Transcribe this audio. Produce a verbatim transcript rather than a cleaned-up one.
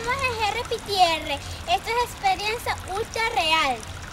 estamos en G R P T R. Esto es experiencia ultra real.